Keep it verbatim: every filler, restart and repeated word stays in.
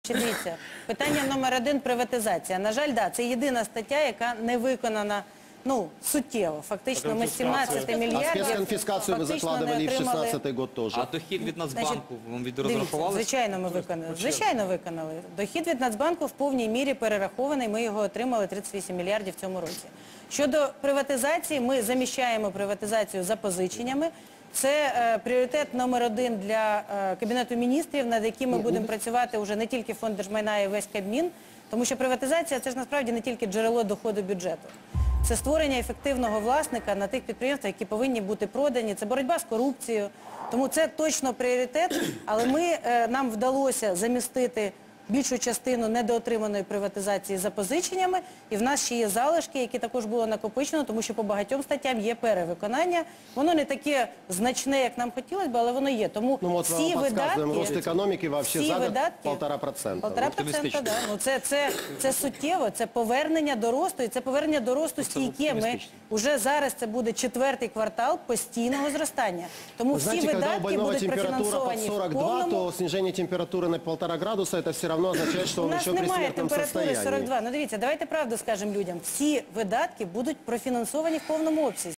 Значить, дивіться, питання номер один – приватизація. На жаль, да, це єдина стаття, яка не виконана, ну, суттєво. Фактично, ми з сімнадцяти мільярдів... А спецконфискацию вы закладывали и в шестнадцатый год тоже. А дохід від Нацбанку вам від розрахували? Звичайно, ми виконали. Звичайно, виконали. Дохід від Нацбанку в повній мірі перерахований, ми його отримали тридцять вісім мільярдів в цьому році. Щодо приватизації, ми заміщаємо приватизацію запозиченнями. Це е, пріоритет номер один для е, Кабінету міністрів, над яким ми будемо працювати вже не тільки Фонд держмайна, а й весь Кабмін. Тому що приватизація – це ж насправді не тільки джерело доходу бюджету. Це створення ефективного власника на тих підприємствах, які повинні бути продані. Це боротьба з корупцією. Тому це точно пріоритет, але ми, е, нам вдалося замістити більшу частину недоотриманої приватизації запозиченнями, і в нас ще є залишки, які також було накопичено, тому що по багатьом статтям є перевиконання. Воно не таке значне, як нам хотілося б, але воно є. Тому ну, вот всі видатки... рост економіки вообще за год полтора процента. Полтора процента, да. Ну, це, це, це суттєво, це повернення до росту, і це повернення до росту стійке. Ми вже зараз це буде четвертий квартал постійного зростання. Тому всі Знаете, видатки будуть профінансовані в сорок два, повному... то снижение температуры на полтора градуса, это все равно означает, что он еще при смертном состоянии. У нас немає температури сорок два. Ну дивіться, давайте правду скажемо людям. Всі видатки будуть профінансовані в повному обсязі.